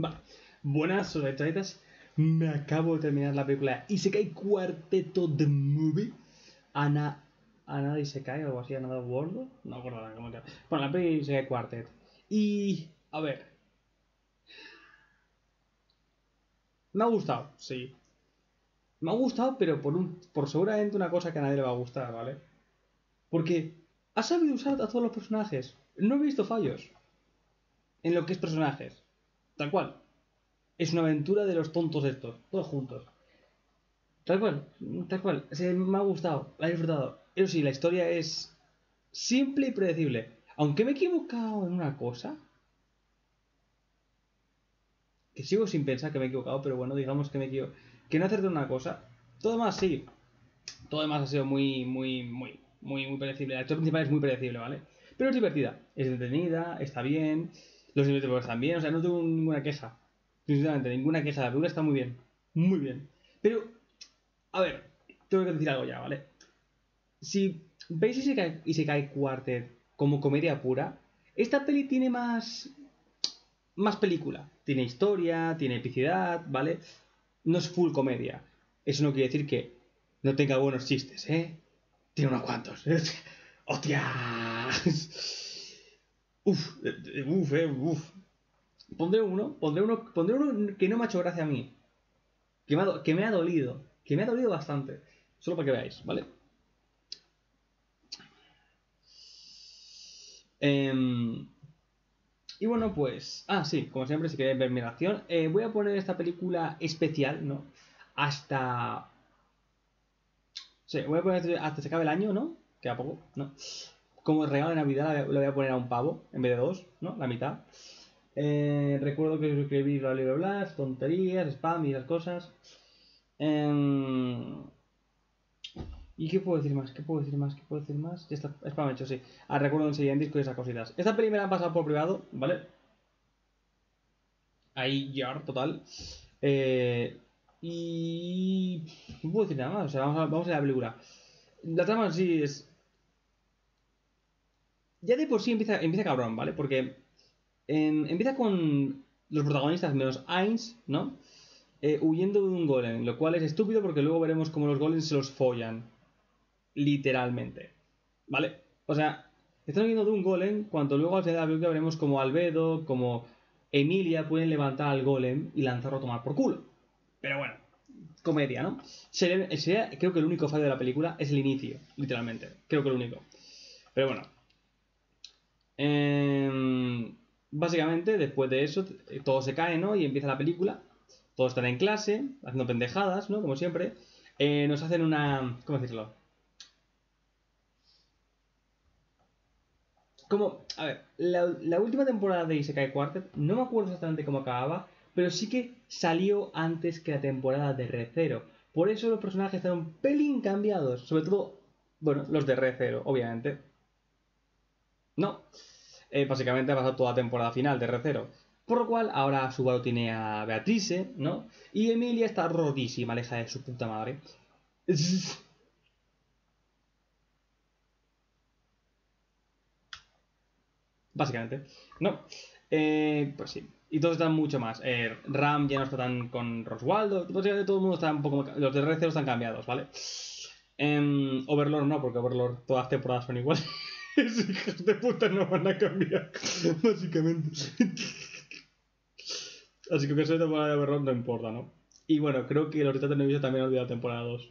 Vale. Buenas, solectraitas. Me acabo de terminar la película Isekai Cuarteto The Movie. Another Isekai o algo así, Another World. No me acuerdo cómo se llama. Bueno, la película Isekai Quartet. Y. A ver. Me ha gustado, sí. Me ha gustado, pero por seguramente una cosa que a nadie le va a gustar, ¿vale? Porque ha sabido usar a todos los personajes. No he visto fallos en lo que es personajes. Tal cual. Es una aventura de los tontos estos, todos juntos. Tal cual, tal cual. Me ha gustado, la he disfrutado. Eso sí, la historia es simple y predecible. Aunque me he equivocado en una cosa, que sigo sin pensar que me he equivocado, pero bueno, digamos que me he equivocado. Que no acerté en una cosa. Todo demás sí. Todo demás ha sido muy predecible. La historia principal es muy predecible, ¿vale? Pero es divertida, es entretenida, está bien. Los niveles de están bien, o sea, no tengo ninguna queja. Sinceramente, ninguna queja. La película está muy bien. Muy bien. Pero, a ver, tengo que decir algo ya, ¿vale? Si veis Isekai Quartet como comedia pura, esta peli tiene más película. Tiene historia, tiene epicidad, ¿vale? No es full comedia. Eso no quiere decir que no tenga buenos chistes, ¿eh? Tiene unos cuantos. ¡Hostia! Uf. Pondré uno que no me ha hecho gracia a mí. Que me ha dolido. Que me ha dolido bastante. Solo para que veáis, ¿vale? Y bueno, pues. Ah, sí, como siempre, si queréis ver mi reacción, voy a poner esta película especial, ¿no? Hasta. Sí, voy a poner hasta se acabe el año, ¿no? Queda poco, ¿no? Como regalo de Navidad lo voy a poner a un pavo en vez de dos, ¿no? La mitad. Recuerdo que suscribí bla bla bla, tonterías, spam y esas cosas. ¿Y qué puedo decir más? ¿Qué puedo decir más? ¿Qué puedo decir más? Ya está, spam hecho, sí. Recuerdo enseguida en disco y esas cositas. Esta peli me la han pasado por privado, ¿vale? Ahí ya, total. Eh, y. No puedo decir nada más. O sea, vamos a la película. La trama en sí es. Ya de por sí empieza cabrón, ¿vale? Porque empieza con los protagonistas menos Ainz, ¿no? Huyendo de un golem, lo cual es estúpido porque luego veremos cómo los golems se los follan. Literalmente. ¿Vale? O sea, están huyendo de un golem cuando luego al final de la película veremos como Albedo, como Emilia pueden levantar al golem y lanzarlo a tomar por culo. Pero bueno, comedia, ¿no? Creo que el único fallo de la película es el inicio, literalmente. Creo que el único. Pero bueno. Básicamente, después de eso, todo se cae, ¿no? Y empieza la película. Todos están en clase, haciendo pendejadas, ¿no? Como siempre. Nos hacen una. ¿Cómo decirlo? Como, a ver, la última temporada de Isekai Quartet, no me acuerdo exactamente cómo acababa, pero sí que salió antes que la temporada de Re:Zero. Por eso los personajes están un pelín cambiados, sobre todo, bueno, los de Re:Zero, obviamente. No, básicamente ha pasado toda la temporada final de Re:Zero. Por lo cual, ahora Subaru tiene a Beatrice, ¿no? Y Emilia está rodísima, aleja de su puta madre. Básicamente, ¿no? Pues sí. Y todos están mucho más. Ram ya no está tan con Roswaldo. Básicamente todo el mundo está un poco. Los de Re:Zero están cambiados, ¿vale? Overlord no, porque Overlord todas las temporadas son iguales. Esos hijos de puta no van a cambiar. Básicamente. Así que esa temporada de Overlord no importa, ¿no? Y bueno, creo que los de Neviso también han olvidado temporada 2.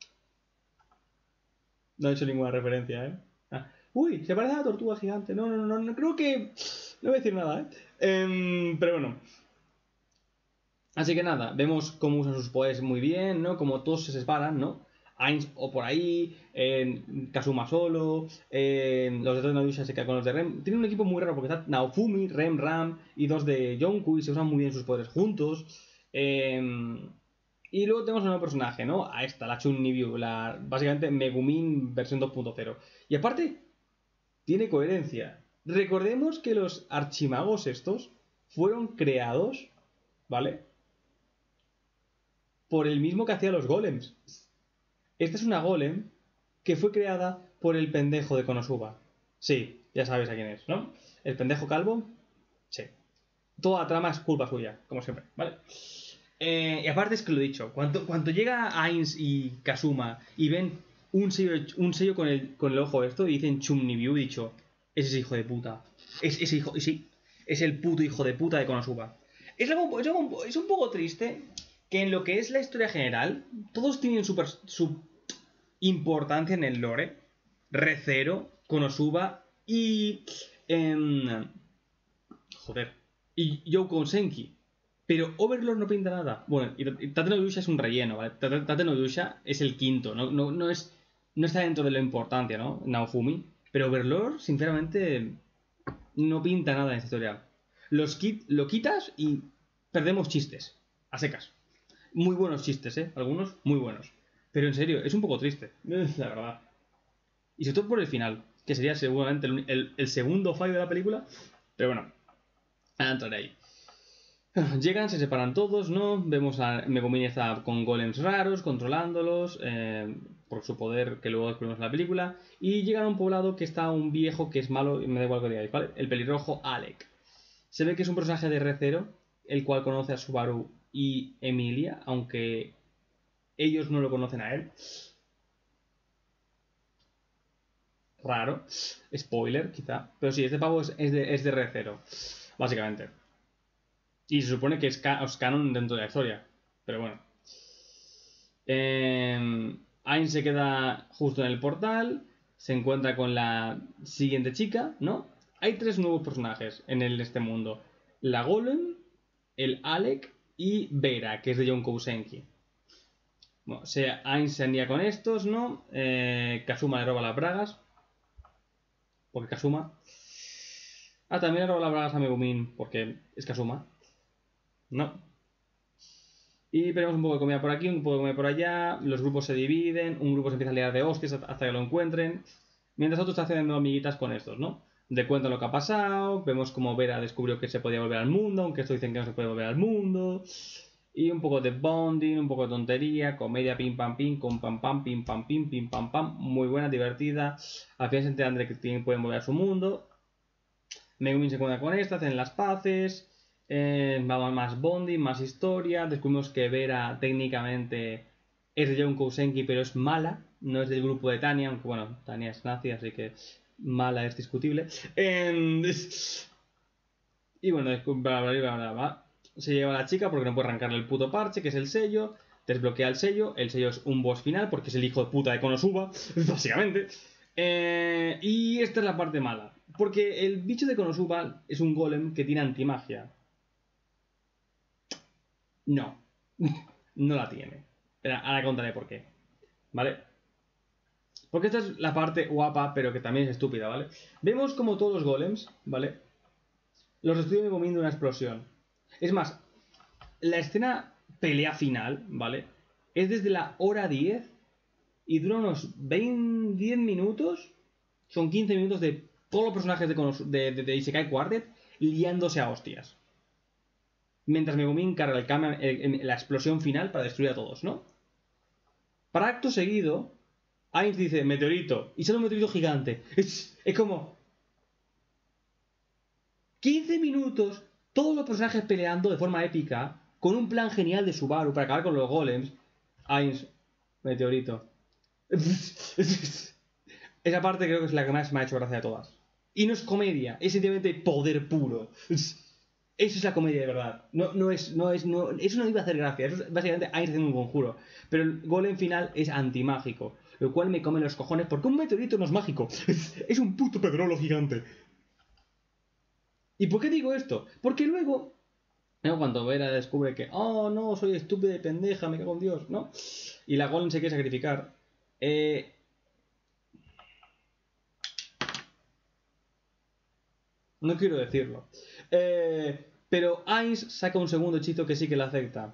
No he hecho ninguna referencia, ¿eh? Uy, se parece a la tortuga gigante. No, creo que. No voy a decir nada, ¿eh? Pero bueno. Así que nada, vemos cómo usan sus poderes muy bien, ¿no? Como todos se separan, ¿no? Ainz o por ahí, Kazuma solo, los de Tonadusha se quedan con los de Rem. Tiene un equipo muy raro porque está Naofumi, Rem, Ram y dos de Yonku y se usan muy bien sus poderes juntos. Y luego tenemos un nuevo personaje, ¿no? A esta, la Chun Nibyu, básicamente Megumin versión 2.0. Y aparte, tiene coherencia. Recordemos que los archimagos estos fueron creados, ¿vale? Por el mismo que hacía los golems. Esta es una golem que fue creada por el pendejo de Konosuba. Sí, ya sabes a quién es, ¿no? ¿El pendejo calvo? Sí. toda la trama es culpa suya, como siempre, ¿vale? Y aparte es que lo he dicho, cuando llega Ainz y Kazuma y ven un sello con el ojo esto y dicen Chumnibyu, he dicho, ese es hijo de puta. Es ese hijo, sí, es el puto hijo de puta de Konosuba. Es un poco triste que en lo que es la historia general, todos tienen su importancia en el lore. Re:Zero, Konosuba y... joder. Y Youko Senki. Pero Overlord no pinta nada. Bueno, y Tate no Yusha es un relleno, ¿vale? Tate no Yusha es el quinto, no está dentro de la importancia, ¿no? Naofumi. Pero Overlord, sinceramente, no pinta nada en esta historia. Lo quitas y perdemos chistes. A secas. Muy buenos chistes, ¿eh? Algunos muy buenos. Pero en serio, es un poco triste. La verdad. Y sobre todo por el final, que sería seguramente el segundo fallo de la película. Pero bueno, a entrar ahí. Llegan, se separan todos, ¿no? Vemos a Megumin está con golems raros, controlándolos, por su poder que luego descubrimos en la película. Y llegan a un poblado que está un viejo que es malo, y me da igual que digáis, ¿vale? El pelirrojo Alec. Se ve que es un personaje de Re:Zero, el cual conoce a Subaru y Emilia, aunque ellos no lo conocen a él. Raro. Spoiler, quizá. Pero sí, este pavo es de Re:Zero, básicamente. Y se supone que es canon dentro de la historia. Pero bueno. Ain se queda justo en el portal. Se encuentra con la siguiente chica, ¿no? Hay tres nuevos personajes en este mundo. La Golem, el Alec y Vera, que es de John Kousenki. Bueno, Ain se alía con estos, ¿no? Kazuma le roba las bragas. Porque Kazuma. También le roba las bragas a Megumin. Porque es Kazuma. No. Y tenemos un poco de comida por aquí, un poco de comida por allá. Los grupos se dividen. Un grupo se empieza a liar de hostias hasta que lo encuentren. Mientras otros están haciendo amiguitas con estos, ¿no? De cuentan lo que ha pasado. Vemos como Vera descubrió que se podía volver al mundo. Aunque estos dicen que no se puede volver al mundo. Y un poco de bonding, un poco de tontería. Comedia pim pam pim, con pam pam, pim pam pim, pim pam pam. Muy buena, divertida. Al final se enteran de que pueden volver a su mundo. Megumin se encuentra con esta, hacen las paces. Vamos más bonding, más historia. Descubrimos que Vera técnicamente es de John Kousenki, pero es mala. No es del grupo de Tania, aunque bueno, Tania es nazi, así que mala es discutible. Y bueno, bla, bla, bla, bla, bla. Se lleva a la chica porque no puede arrancarle el puto parche, que es el sello. Desbloquea el sello. El sello es un boss final porque es el hijo de puta de Konosuba, básicamente. Y esta es la parte mala. Porque el bicho de Konosuba es un golem que tiene antimagia. No. No la tiene. Pero ahora contaré por qué. ¿Vale? Porque esta es la parte guapa, pero que también es estúpida, ¿vale? Vemos como todos los golems, ¿vale? Los estoy comiendo una explosión. Es más, la escena pelea final, ¿vale? Es desde la hora 10 y dura unos 10 minutos. Son 15 minutos de todos los personajes de Isekai Quartet liándose a hostias. Mientras Megumin carga la explosión final para destruir a todos, ¿no? Para acto seguido, Ainz dice meteorito y sale un meteorito gigante. Es como 15 minutos, todos los personajes peleando de forma épica, con un plan genial de Subaru para acabar con los golems. Ainz, meteorito. Esa parte creo que es la que más me ha hecho gracia de todas. Y no es comedia, es simplemente poder puro. Eso es la comedia de verdad. Eso no iba a hacer gracia. Eso es básicamente Ainz haciendo un conjuro. Pero el golem final es antimágico. Lo cual me come los cojones porque un meteorito no es mágico. Es un puto pedrolo gigante. ¿Y por qué digo esto? Porque luego, ¿no? Cuando Vera descubre que, oh no, soy estúpida y pendeja, me cago en Dios, ¿no? Y la golem se quiere sacrificar. No quiero decirlo. Pero Ainz saca un segundo hechizo que sí que la afecta.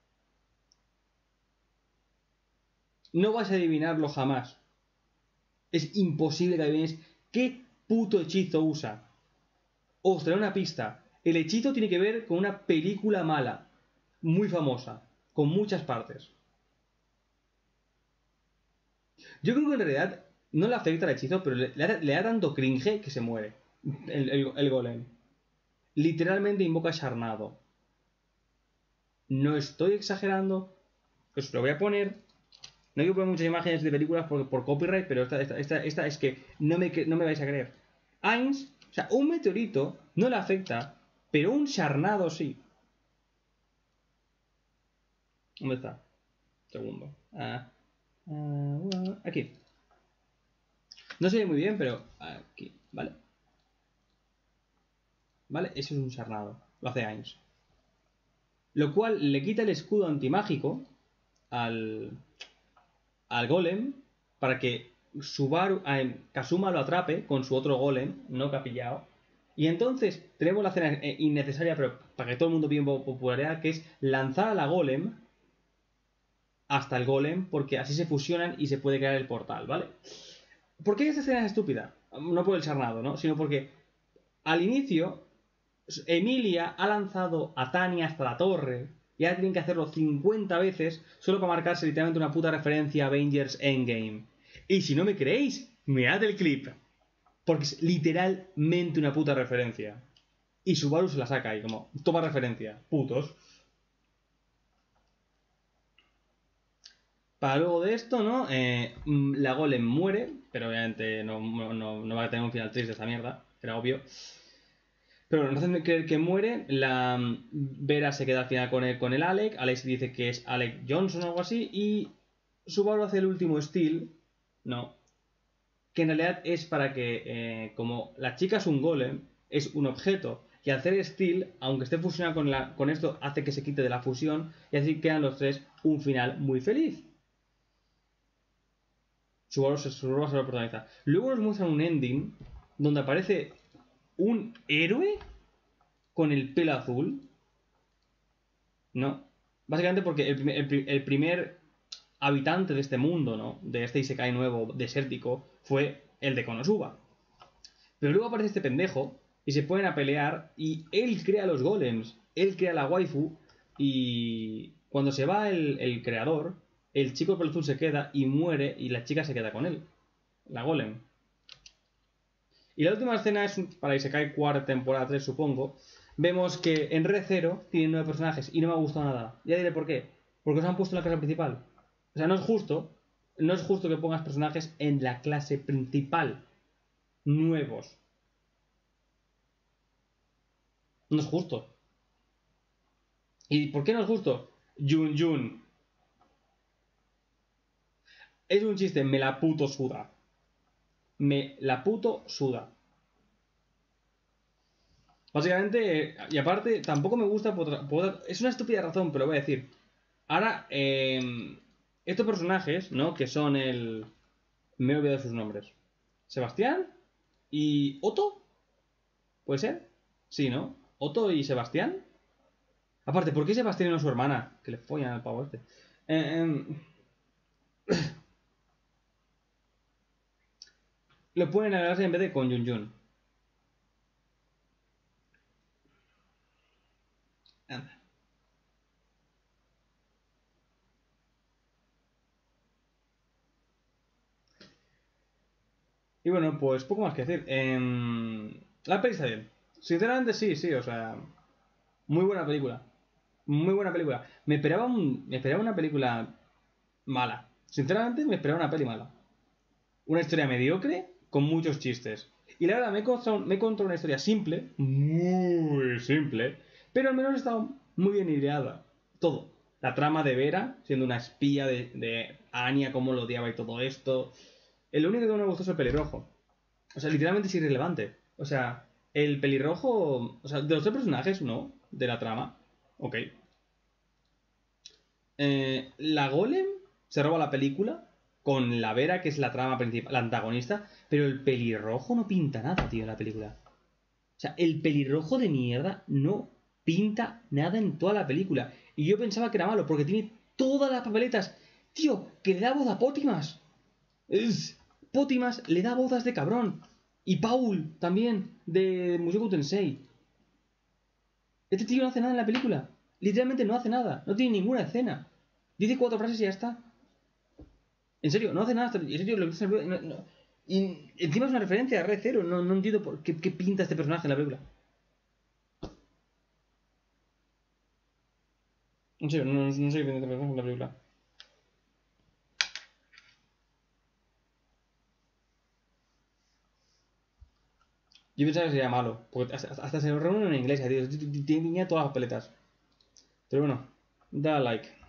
No vas a adivinarlo jamás. Es imposible que adivines qué puto hechizo usa. Os traeré una pista. El hechizo tiene que ver con una película mala. Muy famosa. Con muchas partes. Yo creo que en realidad no le afecta el hechizo, pero le da tanto cringe que se muere. El golem. literalmente invoca Sharnado. No estoy exagerando. Os lo voy a poner. No quiero poner muchas imágenes de películas por copyright, pero esta es que no me vais a creer. Ainz, o sea, un meteorito no le afecta, pero un Sharnado sí. ¿Dónde está? Segundo. Aquí. No se ve muy bien, pero aquí, ¿vale? ¿Vale? Eso es un Sharnado. Lo hace Ainz. Lo cual le quita el escudo antimágico al golem para que Kazuma lo atrape con su otro golem, no que ha pillado. Y entonces tenemos la escena innecesaria, pero para que todo el mundo pille popularidad, que es lanzar a la golem hasta el golem, porque así se fusionan y se puede crear el portal, ¿vale? ¿Por qué esta escena es estúpida? No por el charnado, ¿no? Sino porque al inicio Emilia ha lanzado a Tania hasta la torre y ahora tienen que hacerlo 50 veces solo para marcarse literalmente una puta referencia a Avengers Endgame. Y si no me creéis, mirad el clip. Porque es literalmente una puta referencia. Y Subaru se la saca ahí, como, toma referencia, putos. Para luego de esto, ¿no? La Golem muere, pero obviamente no va a tener un final triste esta mierda, era obvio. Pero nos hacen creer que muere. La Vera se queda al final con el Alec. Alex dice que es Alec Johnson o algo así. Y Subaru hace el último steal. No. Que en realidad es para que, como la chica es un golem, es un objeto. Y al hacer steal, aunque esté fusionado con esto, hace que se quite de la fusión. Y así quedan los tres un final muy feliz. Subaru se lo protagoniza. Luego nos muestran un ending donde aparece un héroe con el pelo azul. No. Básicamente porque el primer habitante de este mundo, ¿no? De este Isekai nuevo, desértico, fue el de Konosuba. Pero luego aparece este pendejo y se ponen a pelear y él crea los golems. Él crea la waifu y cuando se va el creador, el chico pelo azul se queda y muere y la chica se queda con él. La golem. Y la última escena es para Isekai cuarta temporada 3, supongo. Vemos que en Re Zero tienen 9 personajes y no me ha gustado nada. Ya diré por qué. Porque los han puesto en la clase principal. O sea, no es justo. No es justo que pongas personajes en la clase principal. Nuevos. No es justo. ¿Y por qué no es justo? Jun Jun. Es un chiste, me la puto suda. Me la puto suda. Básicamente, y aparte, tampoco me gusta es una estúpida razón, pero voy a decir. Ahora, estos personajes, ¿no? Que son el... Me he olvidado sus nombres. Sebastián y Otto. ¿Puede ser? Sí, ¿no? Otto y Sebastián. Aparte, ¿por qué Sebastián y no su hermana? Que le follan al pavo este. Lo pueden agregarse en vez de con Jun Jun. Anda. Y bueno, pues poco más que decir. La peli está bien. Sinceramente, sí, sí, o sea. Muy buena película. Muy buena película. Me esperaba una película mala. Sinceramente, me esperaba una peli mala. Una historia mediocre con muchos chistes. Y la verdad, me he encontrado una historia simple, muy simple, pero al menos está muy bien ideada. Todo. La trama de Vera, siendo una espía de Anya, cómo lo odiaba y todo esto. El único que no me gustó es el pelirrojo. O sea, literalmente es irrelevante. O sea, el pelirrojo... O sea, de los tres personajes, no. De la trama. Ok. La Golem se roba la película con la Vera, que es la trama principal, la antagonista, pero el pelirrojo no pinta nada, tío, en la película. O sea, el pelirrojo de mierda no pinta nada en toda la película. Y yo pensaba que era malo, porque tiene todas las papeletas. Tío, que le da voz a Pótimas. Pótimas le da voces de cabrón. Y Paul, también, de Mushoku Tensei. Este tío no hace nada en la película. Literalmente no hace nada. No tiene ninguna escena. Dice 4 frases y ya está. En serio, no hace nada. En serio, y encima es una referencia a Red Zero. No entiendo qué pinta este personaje en la película. En serio, no soy pendiente de la película. Yo pensaba que sería malo, porque hasta se reúnen en inglés, tío. Tenía todas las peletas. Pero bueno, da like.